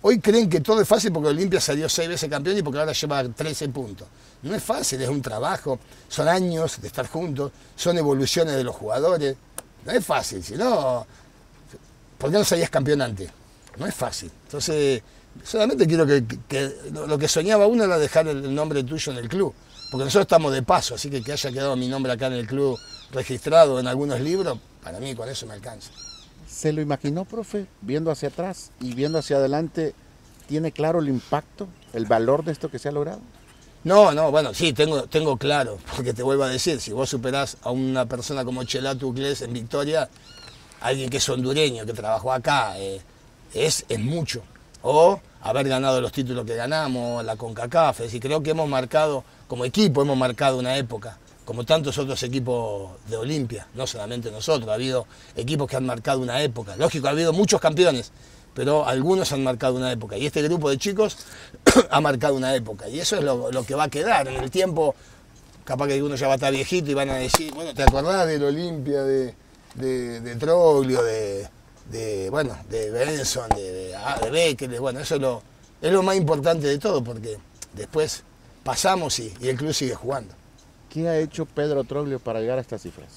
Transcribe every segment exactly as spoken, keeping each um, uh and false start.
Hoy creen que todo es fácil porque Olimpia salió seis veces campeón y porque ahora lleva trece puntos. No es fácil, es un trabajo, son años de estar juntos, son evoluciones de los jugadores. No es fácil, si no, ¿por qué no salías campeón antes? No es fácil. Entonces, solamente quiero que, que lo que soñaba uno era dejar el nombre tuyo en el club, porque nosotros estamos de paso, así que que haya quedado mi nombre acá en el club registrado en algunos libros, para mí con eso me alcanza. ¿Se lo imaginó, profe, viendo hacia atrás y viendo hacia adelante, tiene claro el impacto, el valor de esto que se ha logrado? No, no, bueno, sí, tengo, tengo claro, porque te vuelvo a decir, si vos superás a una persona como Chelato Uclés en Victoria, alguien que es hondureño, que trabajó acá, eh, es, es mucho. O haber ganado los títulos que ganamos, la CONCACAF, es decir, creo que hemos marcado, como equipo, hemos marcado una época, como tantos otros equipos de Olimpia, no solamente nosotros, ha habido equipos que han marcado una época. Lógico, ha habido muchos campeones, pero algunos han marcado una época. Y este grupo de chicos ha marcado una época. Y eso es lo, lo que va a quedar en el tiempo. Capaz que uno ya va a estar viejito y van a decir, bueno, ¿te acordás del Olimpia, de, de, de Troglio, de, de, bueno, de Benson, de, de, de Becker? Bueno, eso es lo, es lo más importante de todo, porque después pasamos y, y el club sigue jugando. ¿Qué ha hecho Pedro Troglio para llegar a estas cifras?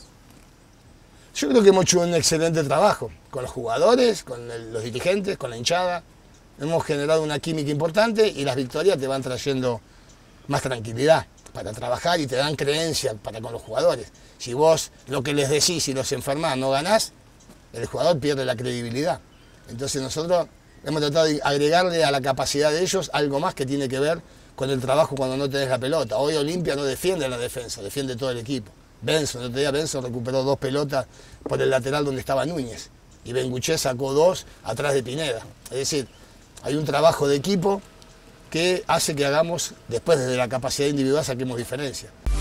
Yo creo que hemos hecho un excelente trabajo con los jugadores, con el, los dirigentes, con la hinchada. Hemos generado una química importante y las victorias te van trayendo más tranquilidad para trabajar y te dan creencia para con los jugadores. Si vos lo que les decís y los enfermás no ganás, el jugador pierde la credibilidad. Entonces nosotros hemos tratado de agregarle a la capacidad de ellos algo más que tiene que ver con el trabajo cuando no tenés la pelota. Hoy Olimpia no defiende la defensa, defiende todo el equipo. Benson, el otro día Benson recuperó dos pelotas por el lateral donde estaba Núñez y Benguché sacó dos atrás de Pineda. Es decir, hay un trabajo de equipo que hace que hagamos, después desde la capacidad individual, saquemos diferencia.